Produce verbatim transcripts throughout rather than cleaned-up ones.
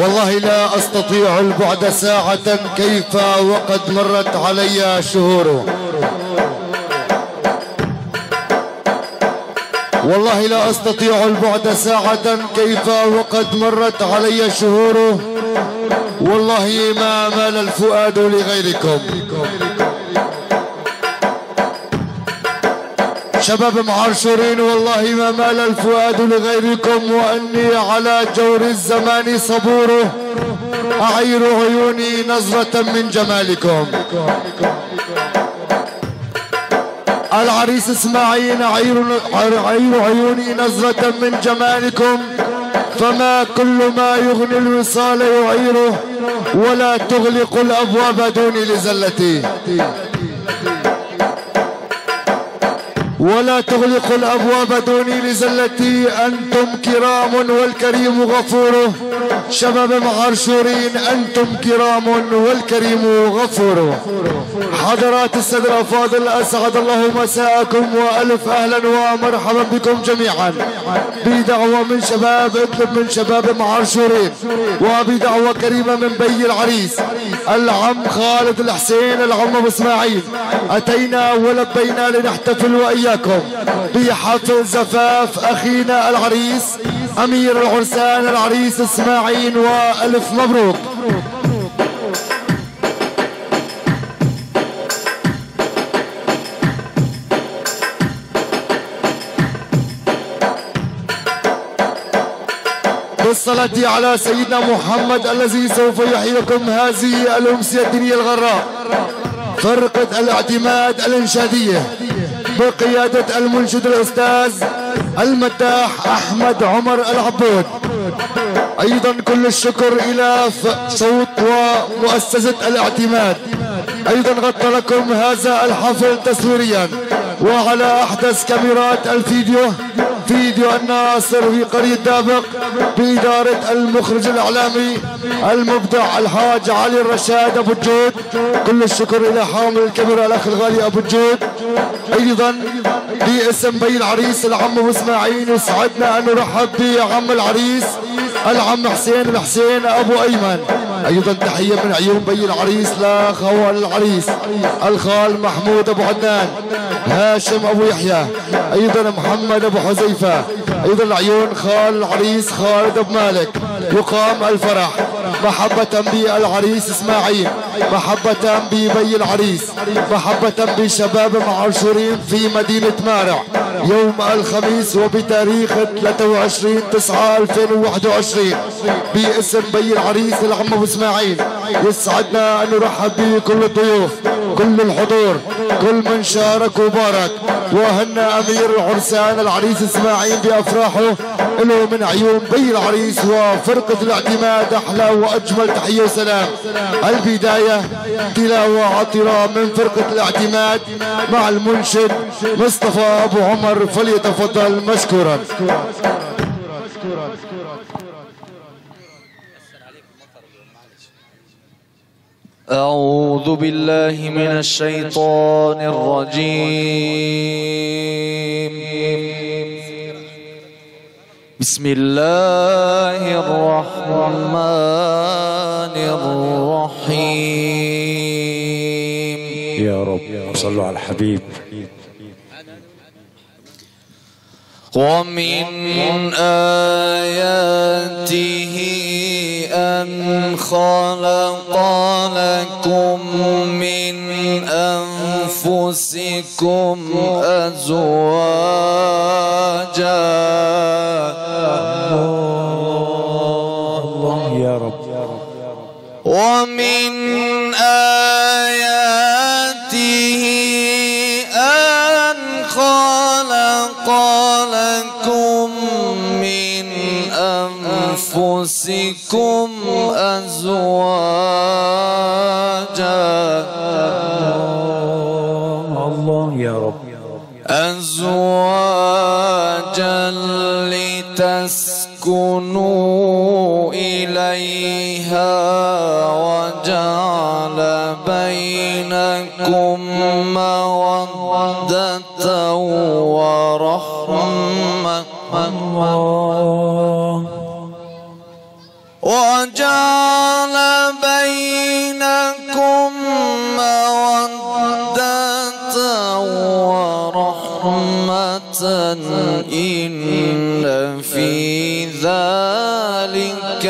والله لا أستطيع البعد ساعة كيف وقد مرت علي شهور. والله لا أستطيع البعد ساعة كيف وقد مرت علي شهور. والله ما مال الفؤاد لغيركم. شباب معاشرين، والله ما مال الفؤاد لغيركم، وأني على جور الزمان صبور، أعير عيوني نظرة من جمالكم. العريس اسماعيل، أعير عيوني نظرة من جمالكم، فما كل ما يغني الوصال يعيره، ولا تغلق الأبواب دوني لزلتي، ولا تغلق الأبواب دوني لزلتي. أنتم كرام والكريم غفور. شباب معاشرين، أنتم كرام والكريم غفور. حضرات السادة الأفاضل، أسعد الله مساءكم وألف أهلا ومرحبا بكم جميعا بدعوة من شباب اطلب من شباب معاشرين، وبدعوة كريمة من بي العريس العم خالد الحسين العم أبو اسماعيل. أتينا ولبينا لنحتفل وإياكم بحفل زفاف أخينا العريس أمير العرسان العريس اسماعيل، وألف مبروك. بالصلاة على سيدنا محمد الذي سوف يحيي لكم هذه الأمسية الدينية الغراء. فرقة الاعتماد الإنشادية بقيادة المنشد الأستاذ المداح أحمد عمر العبود. أيضا كل الشكر إلى صوت ومؤسسة الاعتماد، أيضا غطى لكم هذا الحفل تصويريا وعلى أحدث كاميرات الفيديو فيديو الناصر في قرية دابق بإدارة المخرج الإعلامي المبدع الحاج علي الرشاد أبو الجود. كل الشكر إلى حامل الكاميرا الأخ الغالي أبو الجود. أيضا باسم بي العريس العم أبو اسماعيل، يسعدنا أن نرحب بعم العريس العم حسين الحسين أبو أيمن. أيضا تحية من عيون بي العريس لخوال العريس الخال محمود أبو عدنان، هاشم أبو يحيى، أيضا محمد أبو حذيفة، أيضا عيون خال العريس خالد أبو مالك. يقام الفرح محبة بالعريس اسماعيل، محبة ببي العريس، محبة بشباب معاشرين في مدينة مارع يوم الخميس وبتاريخ ثلاثة وعشرين تسعة ألفين وواحد وعشرين باسم بي العريس العم أبو اسماعيل. يسعدنا أن نرحب بكل الضيوف، كل الحضور، كل من شارك وبارك وهنا أمير العرسان العريس اسماعيل بأفراحه له من عيون بي العريس وفرقة الاعتماد. أحلى وأجمل تحية وسلام. البداية تلاوة عطرة من فرقة الاعتماد مع المنشد مصطفى أبو عمر، فليتفضل مشكورا. أعوذ بالله من الشيطان الرجيم. بسم الله الرحمن الرحيم. يا رب صلوا على الحبيب. ومن آياته أن خلق لكم من أنفسكم أزواجا. الله يا رب. ومن آياته أن خلق لكم من أنفسكم أزواجا. الله يا رب. أزواجا لتسكنوا إليها وجعل بينكم مودة ورحمة. وجعل بينكم مودة ورحمة إن في ذلك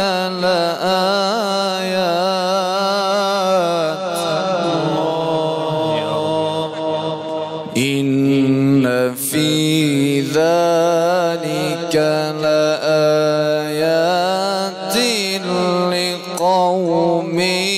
لآيات إن في ذلك لآيات لقوم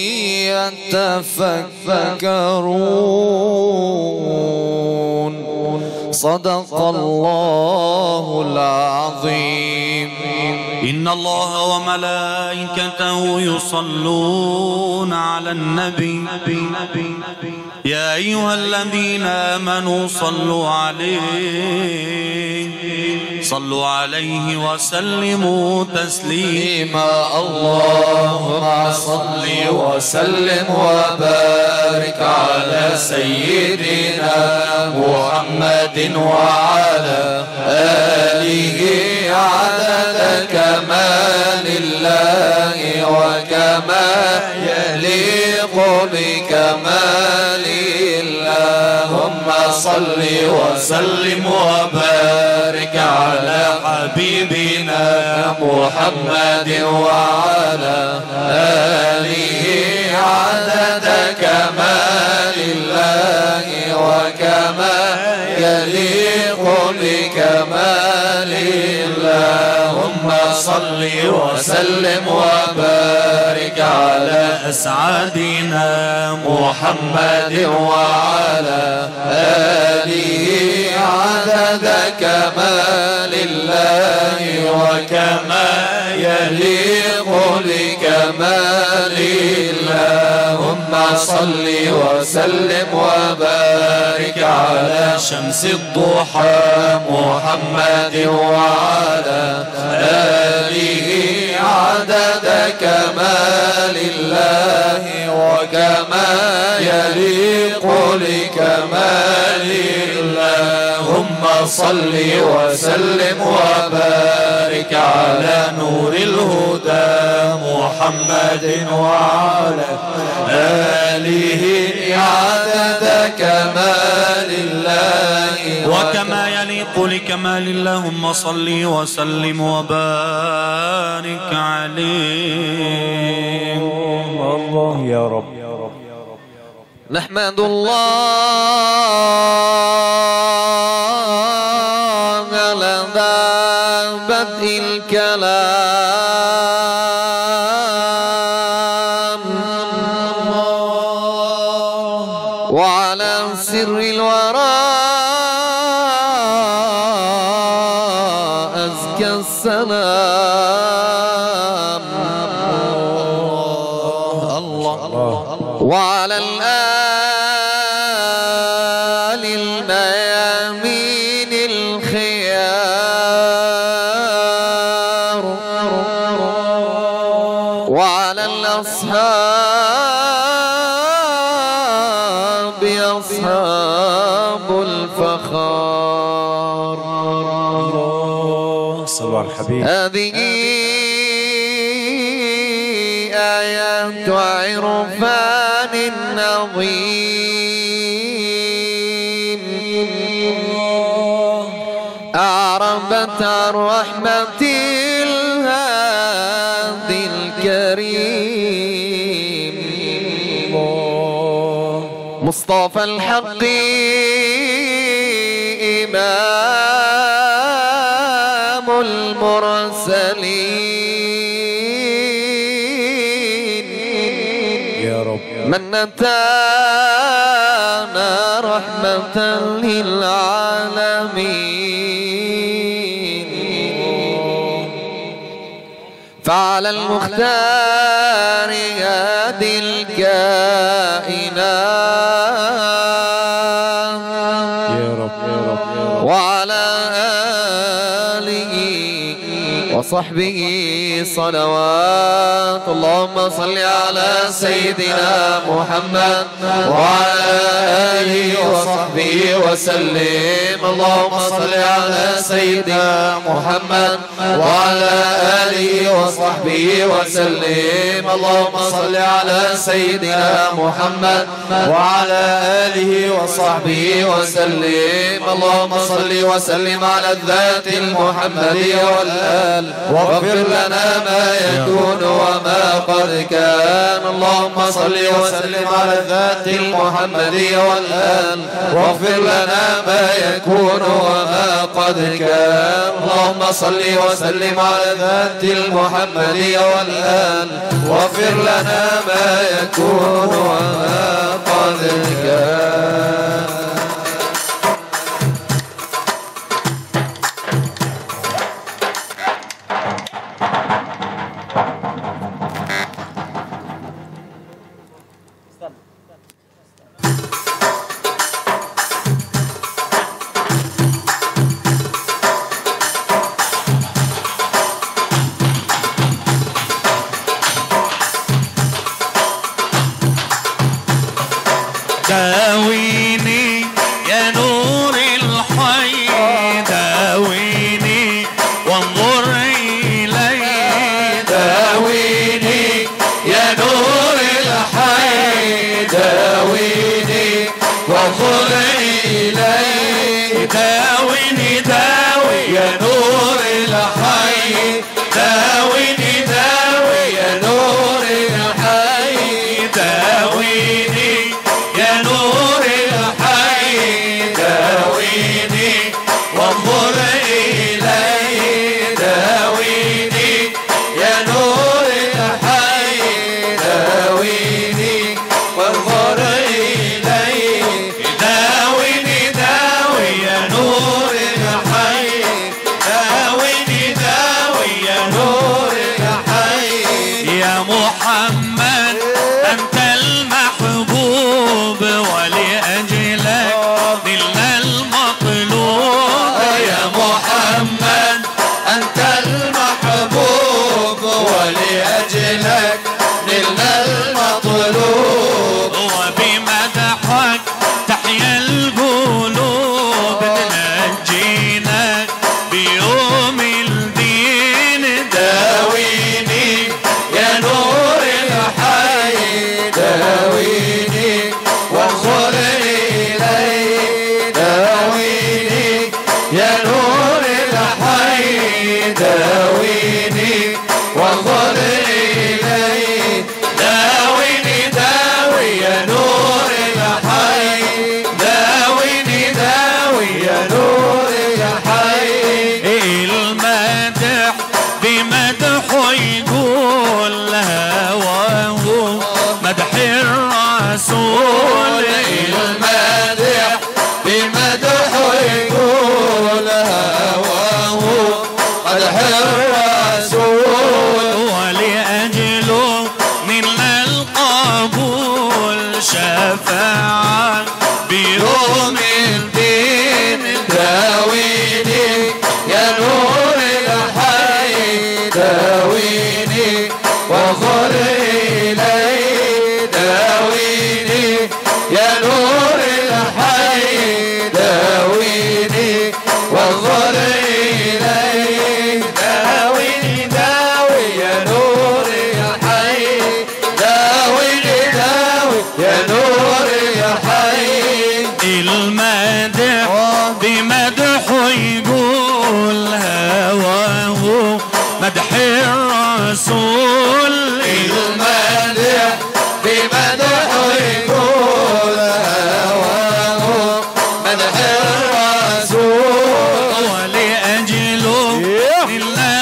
يتفكرون صدق الله العظيم. إن الله وملائكته يصلون على النبي يا أيها الذين آمنوا صلوا عليه صلوا عليه وسلموا تسليما. اللهم صل وسلم وبارك على سيدنا محمد وعلى آله عدد كمال الله وكما يليق بكماله. اللهم صل وسلم وبارك على حبيبنا محمد وعلى آله عدد كمال الله وكما يليق بكماله. اللهم صل وسلم وبارك على أسعدنا محمد وعلى آله عدد كمال الله وكما يليق بكماله. اللهم صل وسلم وبارك على شمس الضحى محمد وعلى آله عدد كمال الله وكما يليق لكماله. اللهم صل وسلم وبارك على نور الهدى محمد وعلى آله عدد كمال الله وكما يليق لكمال الله. اللهم صل وسلم وبارك عليه. الله يا رب. نحمد الله على بدء الكلام وعلى سر الورى أزكى السلام. الله وعلى الآل الميامين الخيار وعلى الأصحاب أصحاب الفخار. صلوا على الحبيب. هذه آيات عرفان عظيم أعربت عن رحمة الهادي الكريم مصطفى الحق إمام المرسلين يا رب. من أتانا رحمة للعالمين. فعلى المختار هادي الكائنات يا رب يا رب يا رب. وعلى آله وصحبه صلوات. اللهم صل على سيدنا محمد وعلى آله وصحبه وسلم. اللهم صل على سيدنا محمد وعلى آله وصحبه وسلم. اللهم صل على سيدنا محمد وعلى آله وصحبه وسلم. اللهم صل وسلم على الذات المحمدية والآل واغفر لنا ما يكون وما قد كان. اللهم صل وسلم على الذات المحمدية والآل واغفر لنا ما يكون وما قد كان. اللهم صل وسلم على الذات المحمدية والآل واغفر لنا ما يكون وما قد كان. داويني يا نور الحي، داويني وانظر إلي. داويني يا نور الحي، داويني وانظر إلي. داويني داوي يا نور الحي، داويني داوي يا نور الحي. داويني يا نور الحي، داويني وانظر إلي. داويني يا نور الحي، داويني وانظر إلي. داويني داوي يا نور الحي، داويني داوي يا نور الحي. يا محمد أنت المحبوب ولأجلك نلنا المطلوب. يا محمد أنت المحبوب ولأجلك نلنا المطلوب. وبمدحك تحيا القلوب ننجينا بيوم الدين. داويني يا نور الحي، داويني وانظر إلي. داويني يا نور الحي، داويني وانظر إلي. داويني داوي يا نور الحي، داويني داوي يا نور الحي. المدح بمدحه يقول هواه مدح الرسول. المدح بمدحه يقول هواه مدح الرسول. ولأجله نلنا القبول شفاعة بيوم الدين. داويني يا نور الحي، داويني وانظر إلي. داويني يا نور الحي، داويني وانظر إلي. داويني داوي يا نور الحي، داويني داوي يا نور الحي. المدح بمدحه يقول هواه مدح الرسول. المدح بمدحه يقول هواه مدح الرسول. ولأجله نلنا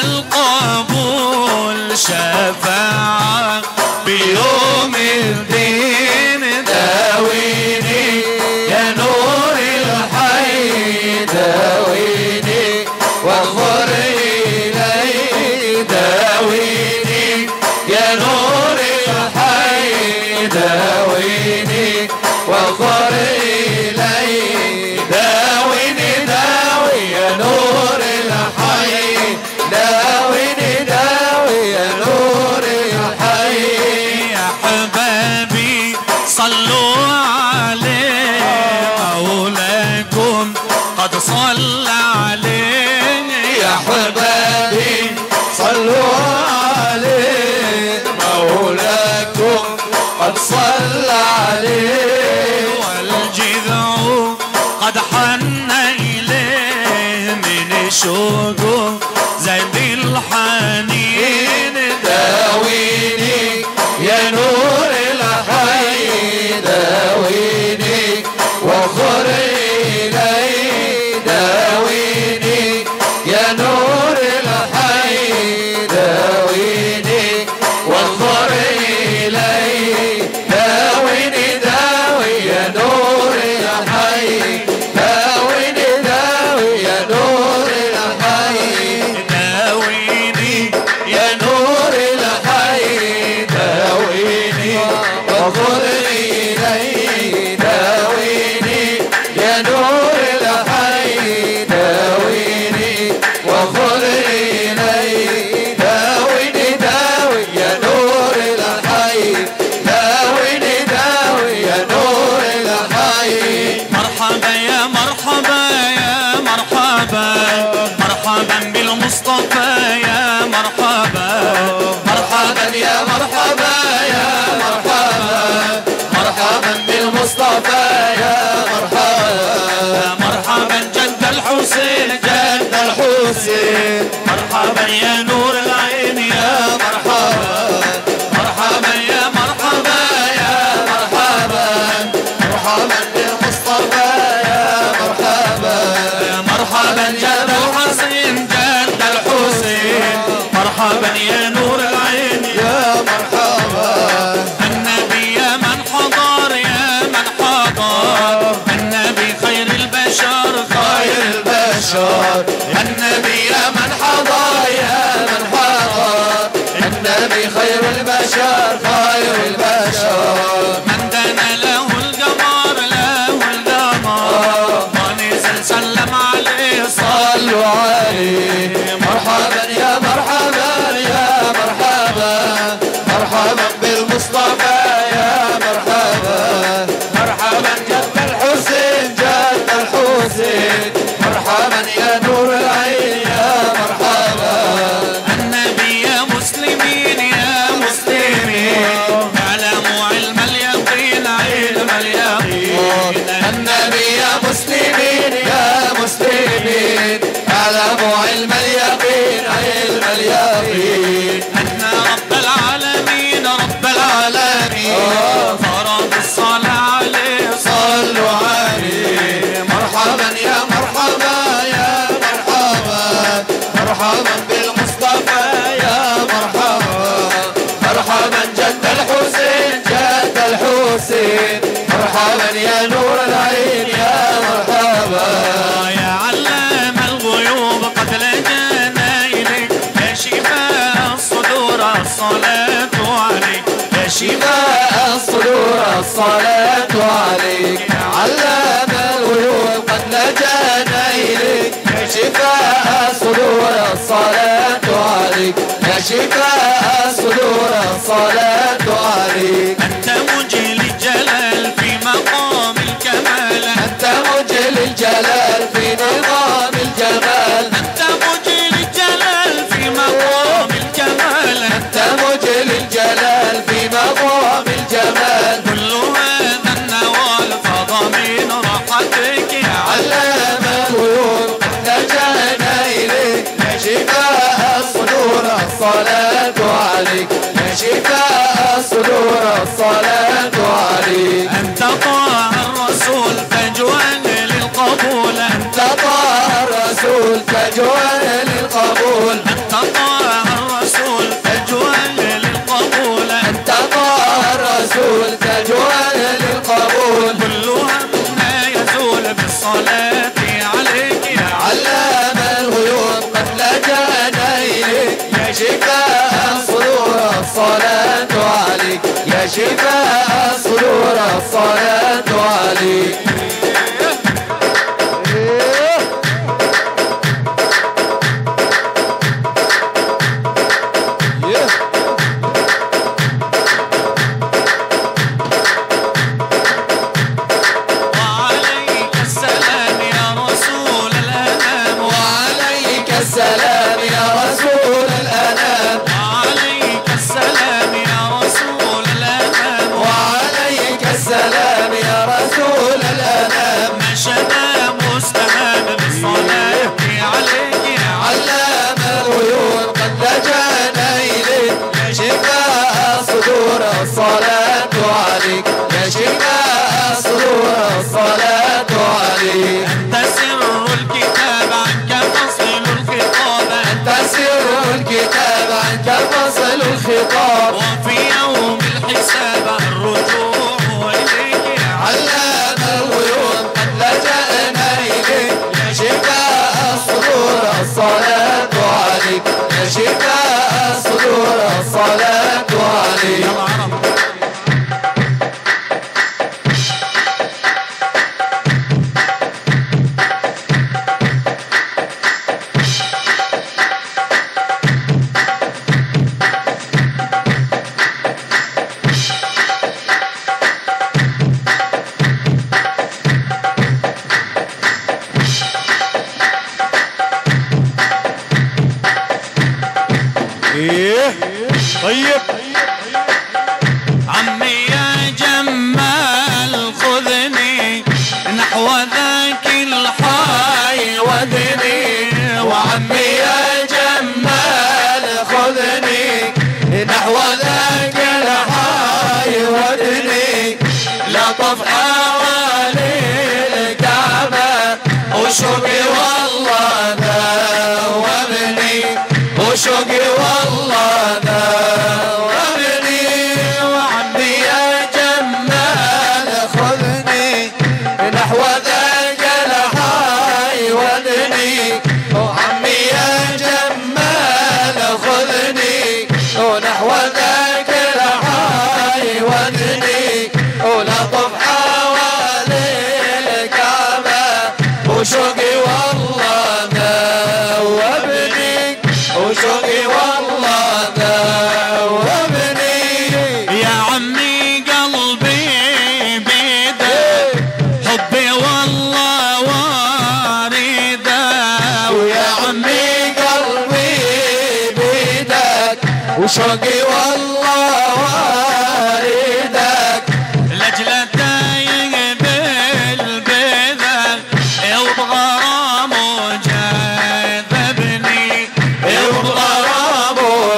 القبول شفاعة بيوم الدين. داويني يا نور الحي، داويني وانظر إلي. داويني صلى عليه يا حبايبي صلوا عليه مولاكم قد صلى عليه والجذع قد حن إليه من شوقه زاد الحنين داويني يا نور الحي داويني وخر إلي داويني يا نور الحي داويني وخر إلي داويني داوي يا نور الحي داويني داوي يا نور الحي داويني يا نور الحي داويني وخر إلي داويني يا نور الحي داويني وخر إلي داويني داوي يا نور الحي داويني داوي يا نور الحي مرحبا يا مرحبا يا مرحبا مرحبا بالمصطفى يا مرحبا مرحبا يا مرحبا يا مرحبا مرحبا بالمصطفى يا مرحبا مرحبا جد الحسين جد الحسين مرحبا يا نور العين يا مرحبا مرحبا يا مرحبا يا مرحبا مرحبا بالمصطفى يا مرحبا مرحبا جد الحسين جد الحسين مرحبا يا نور العين يا مرحبا النبي يا من حضر يا من حضر النبي خير البشر خير البشر النبي يا من حضر يا من حضر النبي خير البشر خير البشر من دنا له القمر له القمر ونزل سلم عليه صلوا عليه مرحبا يا مرحبا يا مرحبا مرحبا بالمصطفى يا مرحبا مرحبا جد الحسين جد الحسين مرحبا يا نور العين يا مرحبا النبي يا مسلمين يا مسلمين اعلموا علم اليقين علم اليقين النبي يا مسلمين يا مسلمين اعلموا علم اليقين علم اليقين أن رب العالمين رب العالمين فرض الصلاة عليه صلوا عليه مرحبا يا مرحبا يا مرحبا مرحبا بالمصطفى يا مرحبا مرحبا جد الحسين جد الحسين مرحبا يا نور العين يا مرحبا يا علام الغيوب قد لجأنا إليك يا شفاء الصدور الصلاة عليك يا شفاء شفاء الصدور الصلاة عليك علام الغيوب قد لجأنا إليك يا شفاء الصدور الصلاة عليك يا شفاء الصدور الصلاة عليك أنت مجيل الجلال في مقام الكمال أنت مجل الجلال في نظام الجمال أنت مجيل الجلال في مقام الكمال أنت مجل الجلال في مقام الجمال كل هذا النوال فضى من راحتك يا علام الغيوب قد لجأنا إليك يا شفاء الصدور الصلاة عليك يا شفاء الصدور الصلاة عليك أنت طه الرسول فجوان للقبول أنت طه الرسول فجوان للقبول أنت طه الرسول فجوان للقبول أنت طه الرسول فجوان للقبول كل همنا يزول بالصلاة عليك يا علام الغيوب قد لجأنا إليك يا شفاء الصدور الصلاة عليك يا شفاء الصدور الصلاة عليك وعليك السلام يا رسول الخطاب وفي يوم الحساب الرجوع إليك علام الغيوب قد لجأنا إليك يا شفاء الصدور الصلاة عليك يا شفاء الصدور الصلاة عليك ايه طيب عمي يا جمال خذني نحو ذاك الحي ودني وعمي يا جمال خذني نحو ذاك الحي ودني لطف حوالي الكعبة وشوقي والله ذوبني وشوقي والله ذوبني وعمي يا جمال خذني نحو ذاك الحي ودني وعمي يا جمال خذني ونحو ذاك الحي ودني ولطف حوالي الكعبة وشوقي والله ذوبني وشوقي والله ذوبني يا عمي قلبي بيدك حبي والله وارده ويا عمي قلبي بيدك وشوقي والله واردك لجلة دايق بالبذل وبغرام جذبني وبغرام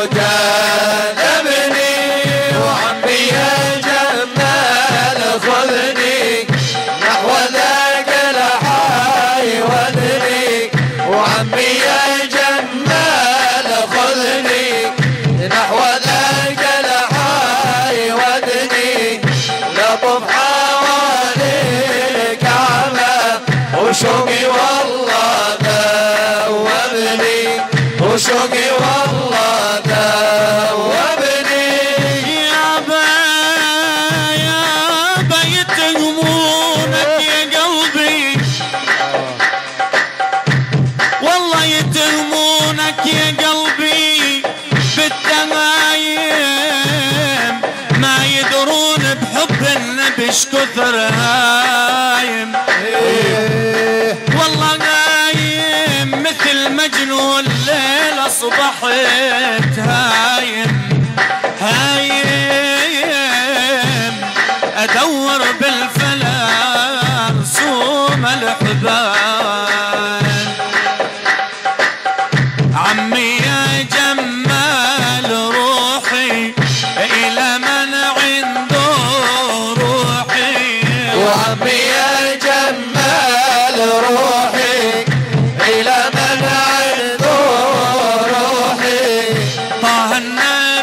جذبني وعمي يا جمال خذني نحو ذاك الحي ودني وعمي يا جمال خذني نحو ذاك الحي ودني لطف حوالي الكعبة وشوقي والله ذوبني وشوقي والله ذوبني يا با يا بيت همومك يا قلبي والله يتهمونك يا قلبي بالتهايم ما يدرون بحب النبي ايش كثر هايم والله نايم مثل مجنون ليل اصبحت هايم هايم ادور بالفلا رسوم الحبال عمي يا جمال روحي الى من عنده روحي وعمي يا جمال روحي إلى من عنده روحي طه النبي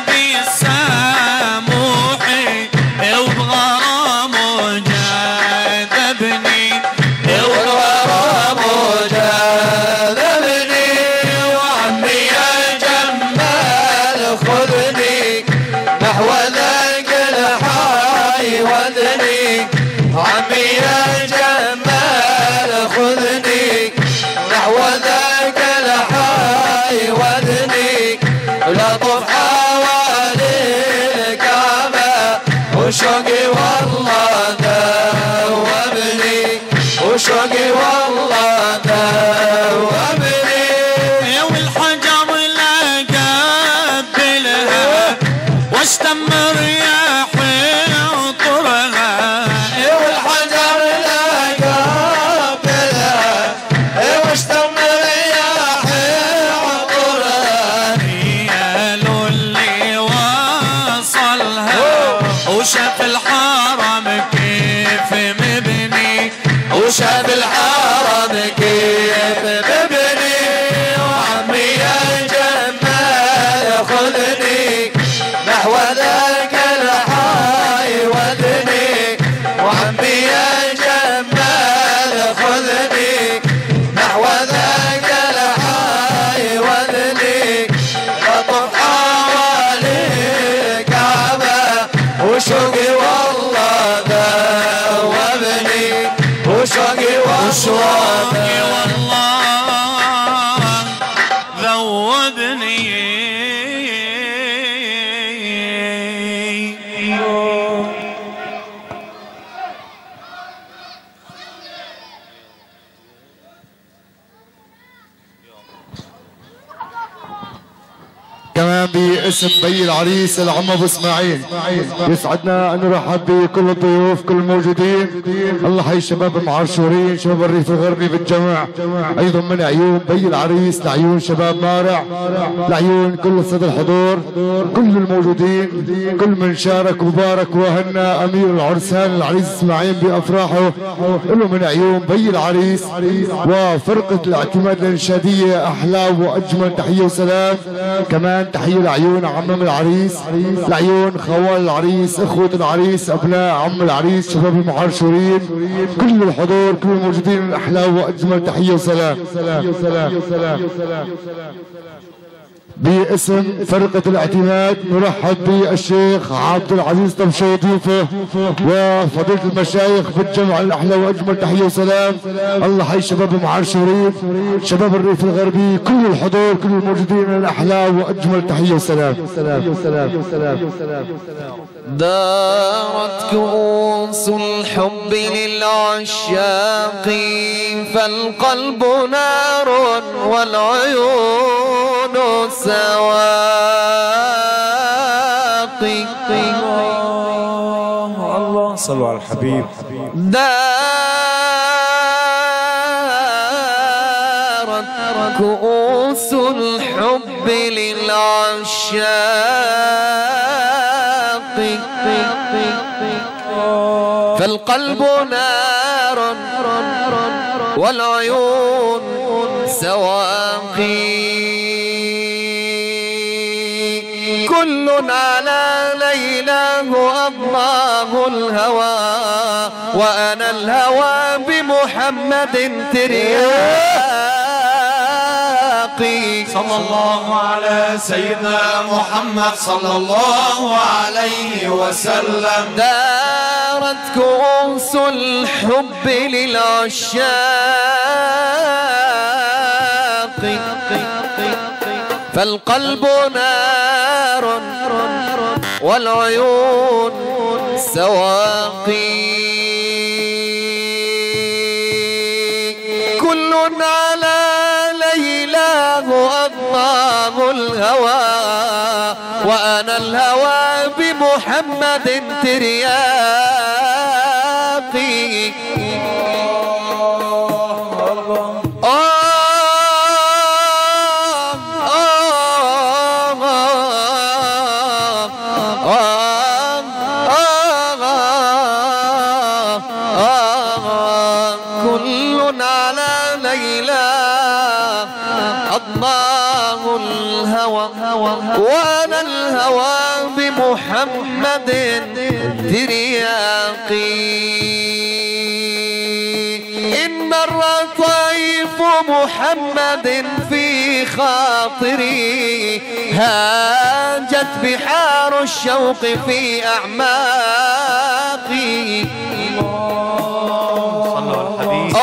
كمان باسم بي العريس العم ابو اسماعيل يسعدنا ان نرحب بكل الضيوف كل الموجودين. الله حي شباب المعاشورين شباب الريف الغربي بالجمع، ايضا من عيون بي العريس لعيون شباب مارع لعيون كل الساده الحضور كل الموجودين كل من شارك وبارك وهنا امير العرسان العريس اسماعيل بافراحه له من عيون بي العريس وفرقه الاعتماد الانشاديه احلى واجمل تحيه وسلام. كمان تحيه لعيون عمام العريس لعيون خوال العريس اخوه العريس ابناء عم العريس شباب المعاشورين كل الحضور كل الموجودين احلى واجمل تحيه وسلام. باسم فرقة الاعتماد نرحب بالشيخ عبد العزيز طبشة وضيوفه وفضيلة المشايخ في الجمع الأحلى وأجمل تحية وسلام. الله حي شباب المعاشرين شباب الريف الغربي كل الحضور كل الموجودين الأحلى وأجمل تحية وسلام. دارت كؤوس الحب للعشاق فالقلب نار والعيون سواقي. الله الله صلوا على الحبيب. دارت كؤوس الحب للعشاق فالقلب نار والعيون سواقي. كل على ليلاه أضماه الهوى وأنا الهوى بمحمد ترياقي. صلى الله على سيدنا محمد صلى الله عليه وسلم. دارت كؤوس الحب للعشاق فالقلب نار والعيون سواقي. كل على ليلاه أضماه الهوى وأنا الهوى بمحمد ترياقي. وأنا الهوى بمحمد ترياقي. إن مر طيف محمد في خاطري هاجت بحار الشوق في أعماقي. صلوا على الحبيب.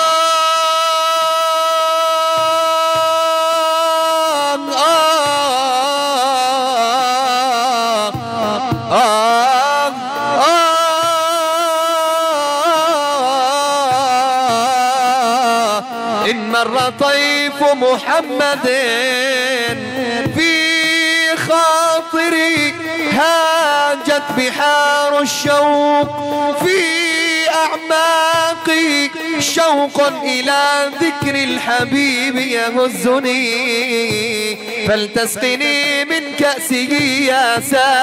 طيف محمد في خاطري هاجت بحار الشوق في أعماقي. شوق إلى ذكر الحبيب يهزني فلتسقني من كأسه يا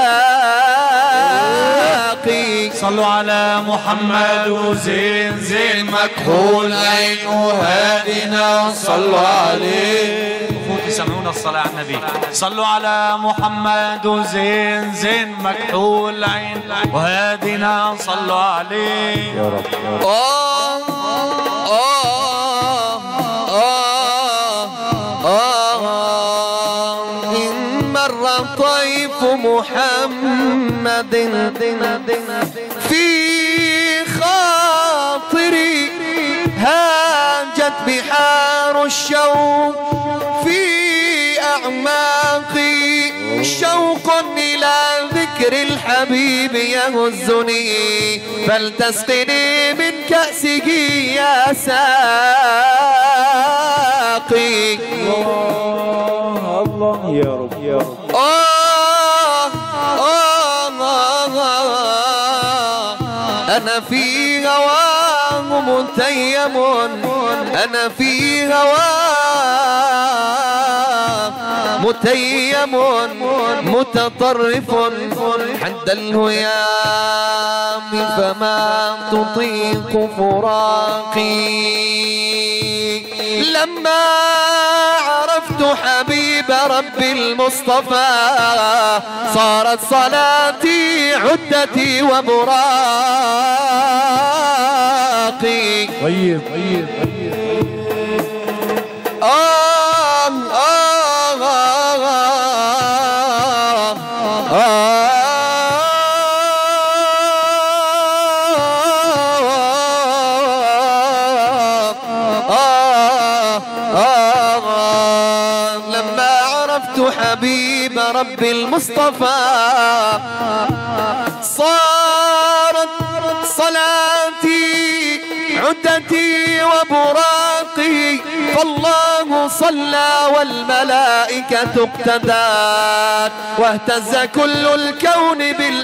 ساقي. صلوا على محمد وزين زين مكحول عين وهادنا صلوا عليه. اخوتي سمعونا الصلاة على النبي. صلوا على محمد وزين زين مكحول عين وهادنا صلوا عليه يا رب. آه آه آه آه إن مر طيف محمد في خاطري هاجت بحار الشوق في أعماقي. شوق إلى ذكر الحبيب يهزني فلتسقني من كأسه يا ساقي. الله الله يا رب يا رب. أنا في هواه متيم، أنا في هواه متيم متطرف حد الهيام فما تطيق فراقي. لما عرفت حبيب ربي المصطفى صارت صلاتي عدتي وبراقي. طيب طيب آه آه آه آه لما عرفت حبيب ربي المصطفى صارت صلاتي عدتي وبراقي. فالله صلى والملائكة اقتدت واهتز كل الكون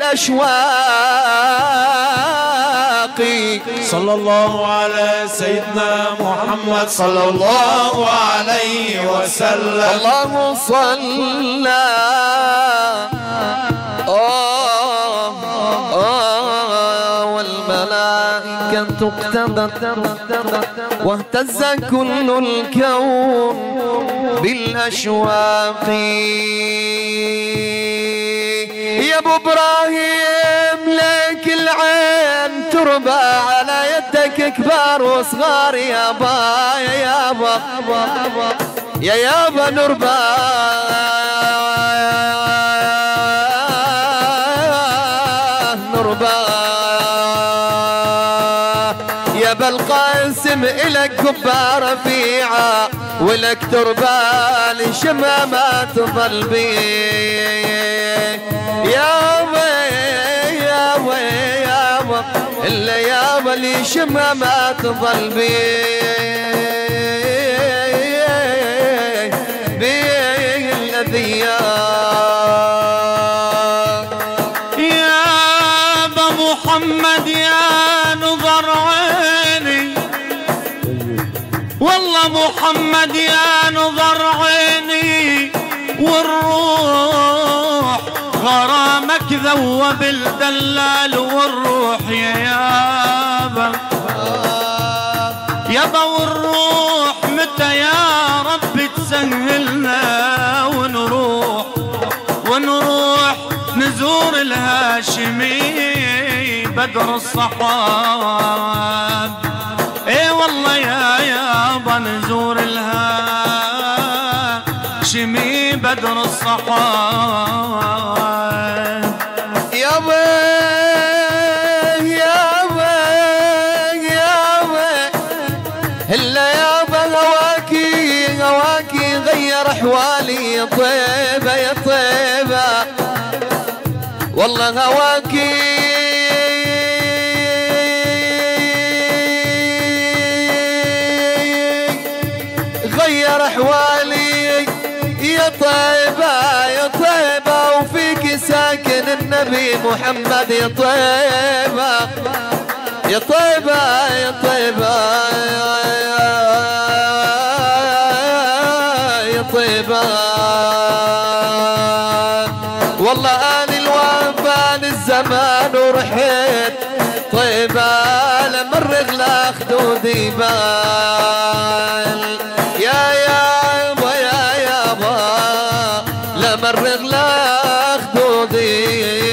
بالأشواق. صلى الله على سيدنا محمد صلى الله عليه وسلم. الله صلى آه آه والملائكة اقتدت واهتز كل الكون بالأشواق. يا ابو ابراهيم لك العين تربى على يدك كبار وصغار يابا يا يابا يا يابا نربى نربى يا بالقاسم إلك كبار رفيعة ولك تربى لشمامة تظل بيك يابا يابا يابا إلا يابا لشمامة تظل بيك بيك الأذياء. يابا محمد يا نظر عيني والله محمد يا نظر عيني والروح غرامك ذوب الدلال والروح يا يابا يابا والروح متى يا رب تسهلنا ونروح ونروح نزور الهاشمي بدر الصحاب. اي والله يا يابا نزور الهاشمي بدر الصحاب. يابا يابا يابا هلا يابا هواكي هواكي غير احوالي يا طيبه يا طيبه والله هواكي غير احوالي يا طيبه يا طيبه وفيك ساكن النبي محمد يا طيبه يا طيبه يا طيبه يا طيبه والله اني الوفان الزمان ورحت طيبه لمرغ لا خدودي بال يا يابا يا يابا لمرغ لا خدودي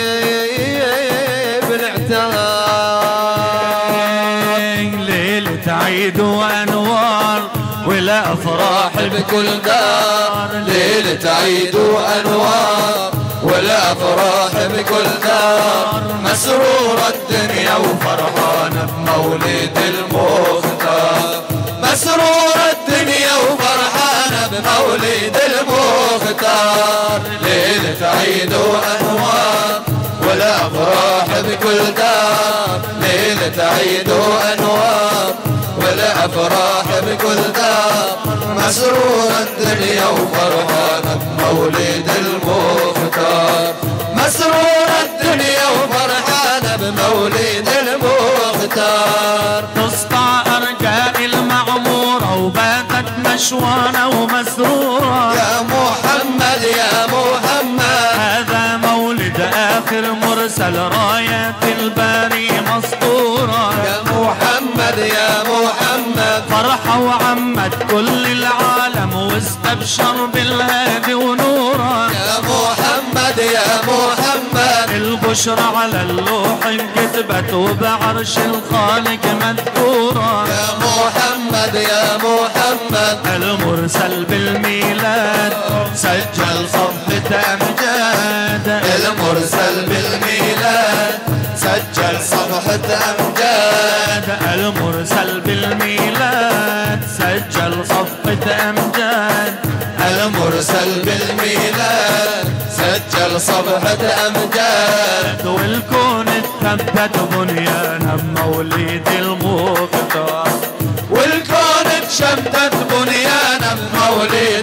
بالعتاب. ليلة عيد وانوار ولا افراح بكل دار ليلة عيد وانوار ولا افراح بكل دار مسرورة الدنيا وفرحانة بمولد المختار مسرورة الدنيا وفرحانة بمولد المختار. ليلة عيد وانوار ولا افراح بكل دار ليلة عيد وانوار ولا افراح بكل دار مسرورة الدنيا وفرحانة بمولد المختار مسرورة الدنيا وفرحانة بمولد المختار. نشوانا ومسرورا يا محمد يا محمد هذا مولد آخر مرسل راية الباري مسطورا يا محمد يا محمد فرحة وعمت كل العالم واستبشر بالهادي ونورا يا محمد يا محمد البشرى على اللوح انكتبت وبعرش الخالق مذكورا يا محمد يا محمد المرسل بالميلاد سجل صفحة أمجاد المرسل بالميلاد سجل صفحة أمجاد المرسل بالميلاد سجل صفحة أمجاد المرسل بالميلاد سجل صفحة أمجاد والكون اتثبت بنيانا بمولد المختار والكون اتشتت بنيانا بمولد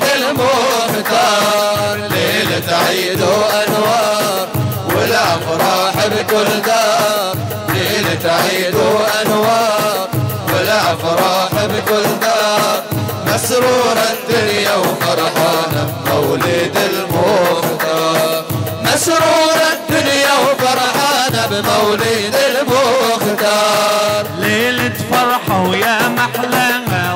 المختار ليلة عيد وأنوار والأفراح بكل دار ليلة عيد وأنوار والأفراح بكل دار مسرورة الدنيا وفرحانة بمولد المختار مسرورة الدنيا وفرحانة بمولد المختار ليلة فرحة ويا محلاها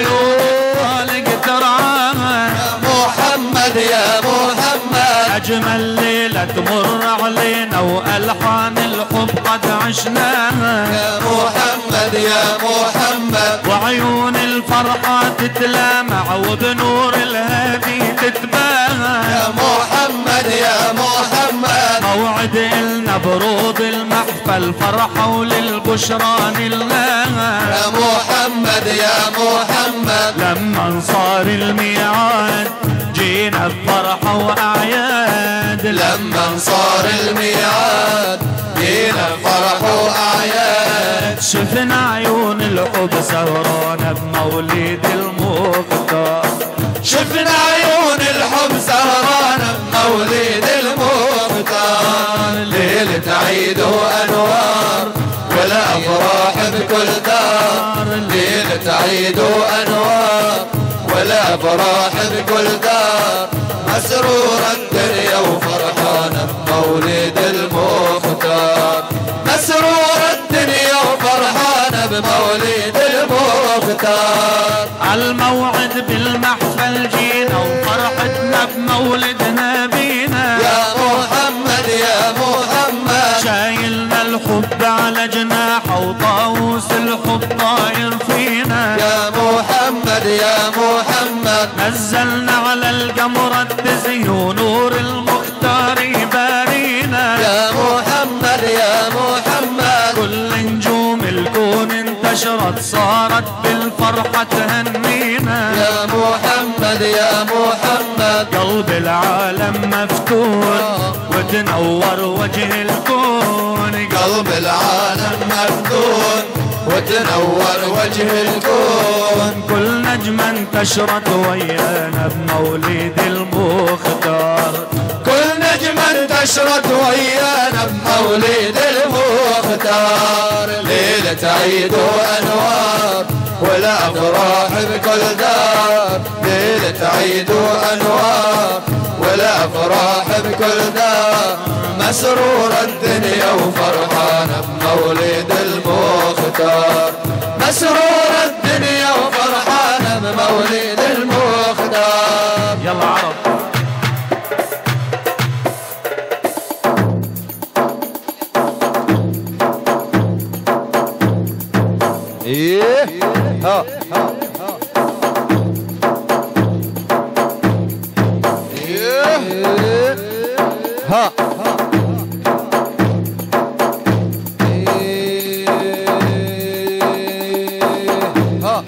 وعيونك تراها يا محمد يا محمد أجمل ليلة تمر علينا وألحان الحب قد عشناها يا محمد يا محمد وعيون الفرحة تتلامع وبنور الهادي تتباهى يا محمد يا محمد موعد إلنا بروض المحفل فرحة وللبشرى نلناها يا محمد يا محمد لما صار الميعاد جينا بفرحة وأعياد لما صار الميعاد جينا فرح وأعياد شفنا عيون الحب سهرانة بمولد المختار شفنا عيون الحب سهرانة بمولد المختار ليلة عيد وأنوار والأفراح بكل دار ليلة عيد وأنوار والأفراح بكل دار مسرورة الدنيا وفرحانة بمولد المختار مسرورة الدنيا وفرحانة بمولد المختار عالموعد بالمحفل جينا وفرحتنا بمولد نبينا يا محمد يا محمد شايلنا الحب على جناحه وطاووس الحب طاير فينا يا محمد يا محمد نزلنا على القمر الدزي ونور المختار يبارينا يا محمد يا محمد كل نجوم الكون انتشرت صارت بالفرحة تهنينا يا محمد يا محمد قلب العالم مفتون وتنور وجه الكون قلب العالم مفتون وتنور وجه الكون كل نجمة انتشرت ويانا بمولد المختار كل نجمة انتشرت ويانا بمولد المختار ليلة عيد وأنوار والأفراح بكل دار ليلة عيد وأنوار والأفراح بكل دار مسرورة الدنيا وفرحانة بمولد المختار مسرورة الدنيا وفرحانة بمولد المختار يلا عرب ايه ها ايه ها ها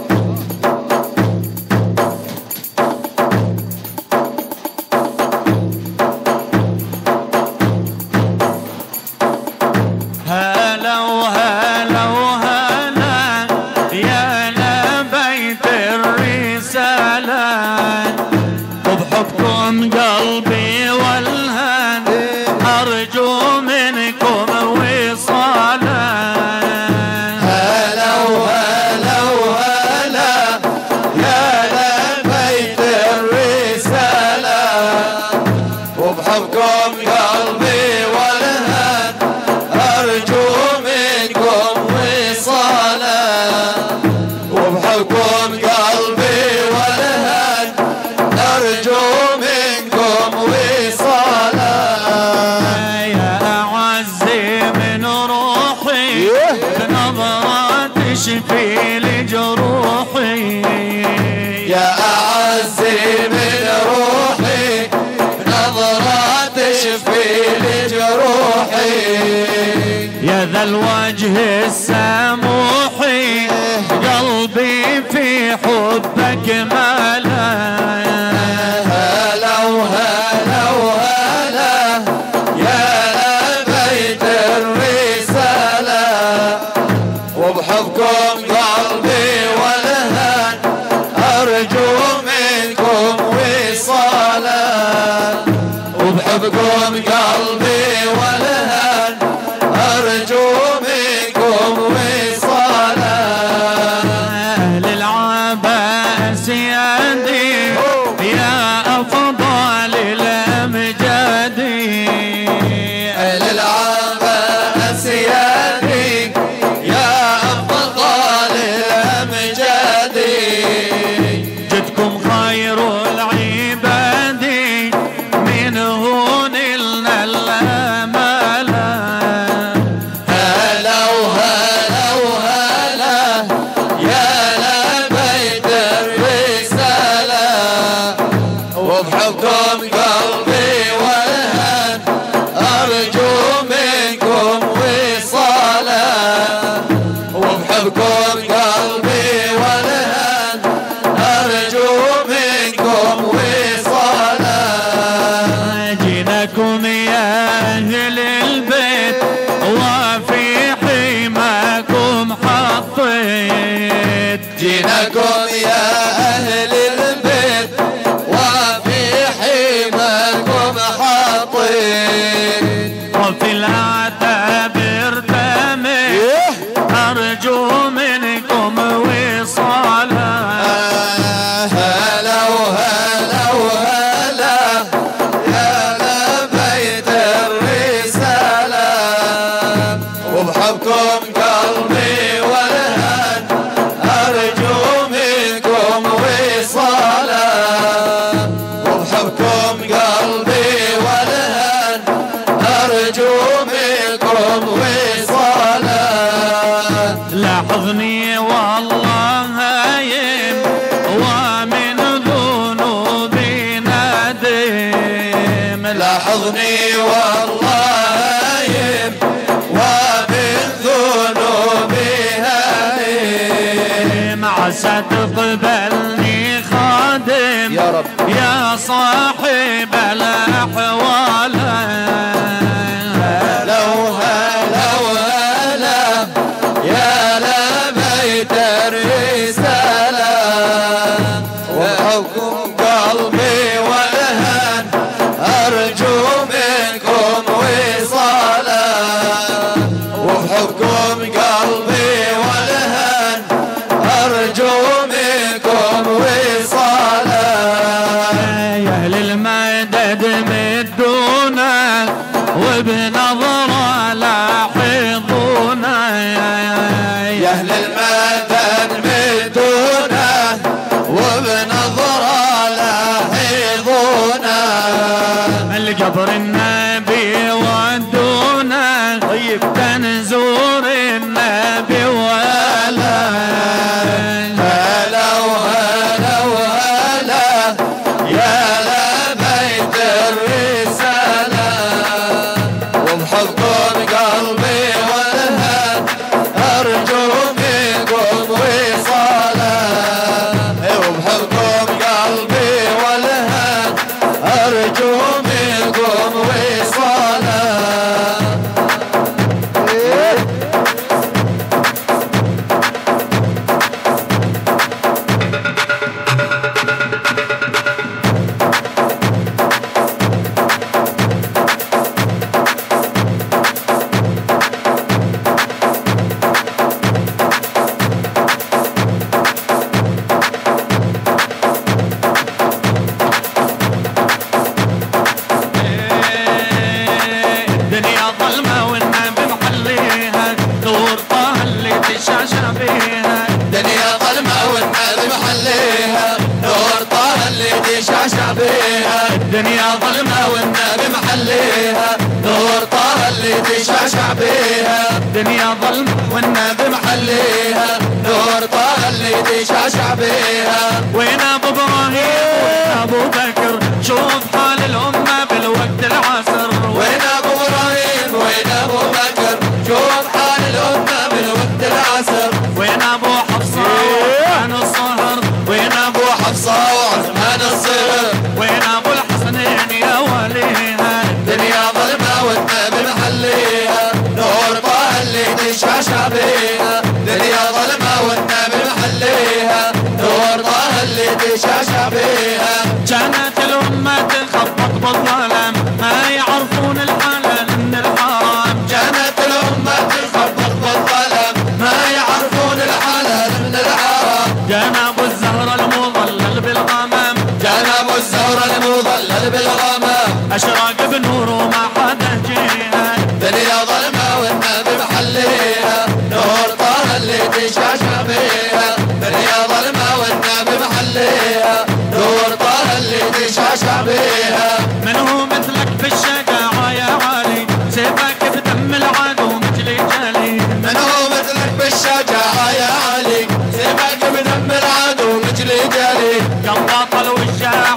هلا وهلا وهلا يا لبيت الرسالة وبحبكم قلبي والهان أرجو منكم وصالا هلا وهلا وهلا يا عزي من روحي نظرة تشفي لجروحي يا ذا الوجه السموحي قلبي في حبك ملا هلا وهلا وهلا يا بيت الرسالة وبحبكم قلبي والهان أرجو منكم وصالا وبحبكم قلبي والهان أرجو منكم وصالا أهل العباس يدي يا أفضل الأمجاد أهل العباس يدي يا أفضل الأمجاد جدكم خير العباد منه نلنا الأمل هلا وهلا وهلا يا لبيت الرسالة وبحبكم قلبي والهان أرجو منكم وصالا وبحبكم قلبي والهان أرجو منكم وصالا جيناكم يا أهل البيت وفي حماكم حطيت جيناكم يا أهل البيت وفي حماكم حاطين وفي العتاب ارتميت أرجو منكم وصالا هلا وهلا وهلا يا لبيت الرسالة وبحبكم قلبي والهان أرجو منكم وصالا وبحبكم قلبي والهان أرجو منكم وصالا لاحظني والله هايم ومن ذنوبي نادم لاحظني والله هايم ومن ذنوبي هايم عسى تقبلني خادم يا رب يا صاحب الأحوال هلا وهلا وهلا يا لبيت الرسالة وبحبكم قلبي والهان أرجو منكم وصالا وبحبكم قلبي والهان أرجو منكم وصالا يا أهل المدد مدونا وبنظرة لاحظونا يا أهل المدد مدونا وبنظرة لاحظونا القبر النبي ودونا طيب تنزور النبي ولا هلا وهلا وهلا يا لبيت الرسالة وبحبكم قلبي والهان أرجو منكم وصالا وبحبكم قلبي والهان أرجو منكم وصالا الدنيا ظلمة والنبي محليها نور طه اللي تشعشع بيها الدنيا ظلمة والنبي محليها نور طه اللي تشعشع تشعشع بيها. وين ابو ابراهيم وين ابو بكر شوف حال الامه بالوقت العصر. وين ابو ابراهيم وين ابو بكر شوف حال الامه بالوقت العصر. وين ابو حفصه وعثمان الصهر. وين ابو حفصه وعثمان الصهر. وين ابو الحسنين يا وليها. دنيا ظلمه والنبي محليها نور طه اللي تشعشع بيها. دنيا ظلمه والنبي محليها نور طه اللي تشعشع بيها. كانت الامه تخبط بالظلم ما يعرفون الحلال من الحرام. كانت الامه تخبط بالظلم ما يعرفون الحلال من الحرام. كان ابو الزهره المظلل بالغمام. كان ابو الزهره المظلل بالغمام. اشراق بنور وما حدا جيها. دنيا ظلمه والنبي محليها نور طه اللي تشعشع بيها. دنيا ظلمه والنبي محليها نور طه اللي تشعشع بيها. من هو مثلك بالشجاعه يا علي سيفك بدم العدو مثلي جلي. من هو مثلك بالشجاعه يا علي سيفك بدم العدو مثلي جلي. كم بطل والشعب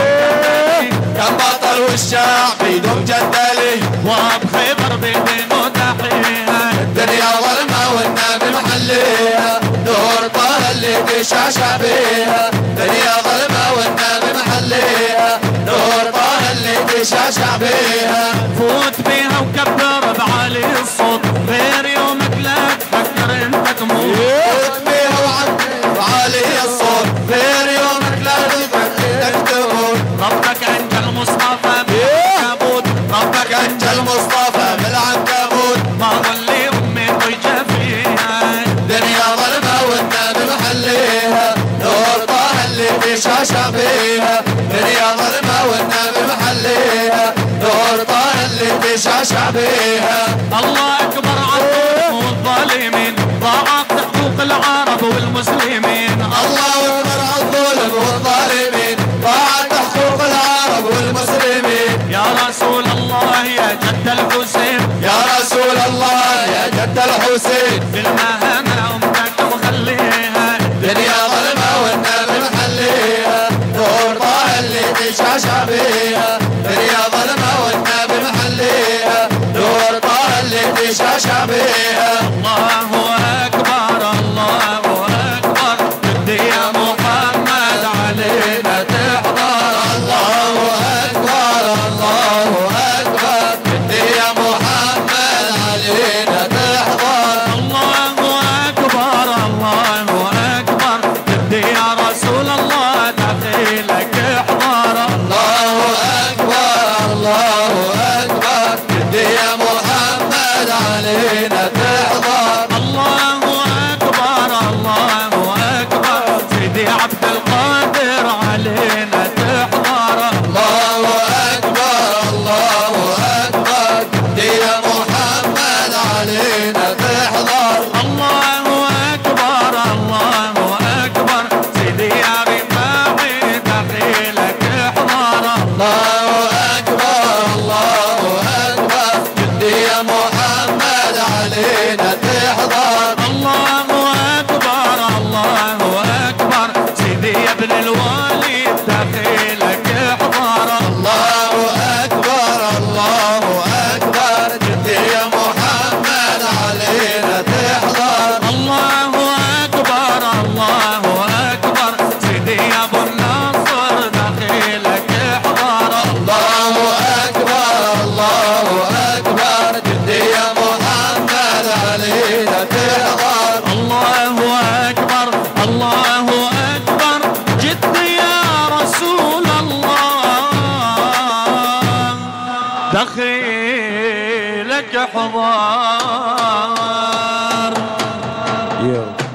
يدوم كم بطل والشعب يدوم جدلي. واب خيبر بيدين وتحيها. الدنيا ظلمه والنبي محليها نور طه اللي تشعشع بيها. دنيا ظلمه والنبي محليها نور طه اللي تشعشع بيها. فوت بيها وكبر بعلي الصوت غير يومك لا تفكر انت تموت. فوت بيها وعبر وعلي الصوت غير يومك لا تفكر تموت. ربك انت المصطفى بالعنكبوت. ربك انت المصطفى بالعنكبوت. ما ظلي امي ضيجه فيها. دنيا ظلمه والنبي محليها نور طه اللي تشعشع بيها. دنيا ظلمه والنبي محليها نور طه اللي تشعشع بيها. الله اكبر عالظلم والظالمين ضاعت حقوق العرب والمسلمين. الله اكبر عالظلم والظالمين ضاعت حقوق العرب والمسلمين. يا رسول الله يا جد الحسين. يا رسول الله يا جد الحسين. بالمهنة امتك مخليها. دنيا ظلمه والنبي محليها نور طه اللي تشعشع بيها. دنيا ظلمه والنبي محليها نور طه اللي تشعشع بيها. الله اكبر الله اكبر بدي يا محمد علينا تحضر. الله اكبر الله اكبر بدي يا محمد علينا تحضر. الله اكبر الله اكبر بدي يا رسول الله دخيلك احضر. الله اكبر الله اكبر بدي يا محمد علينا تحضر. الله اكبر الله اكبر سيدي عبد القادر علينا تحضر. الله اكبر الله اكبر بدي يا محمد علينا تحضر. الله اكبر الله اكبر سيدي يا رفاعي دخيلك احضر. الله اكبر الله اكبر بدي يا محمد علينا تحضر. الله اكبر الله اكبر سيدي يا ابن الوالد دخيلك احضر. الله اكبر الله اكبر بدي يا محمد علينا تحضر. الله اكبر الله اكبر سيدي يا ابو الناصر دخيلك احضر. الله اكبر الله اكبر بدي يا محمد علينا تحضر. الله اكبر الله اكبر جدي يا رسول الله دخيلك احضر.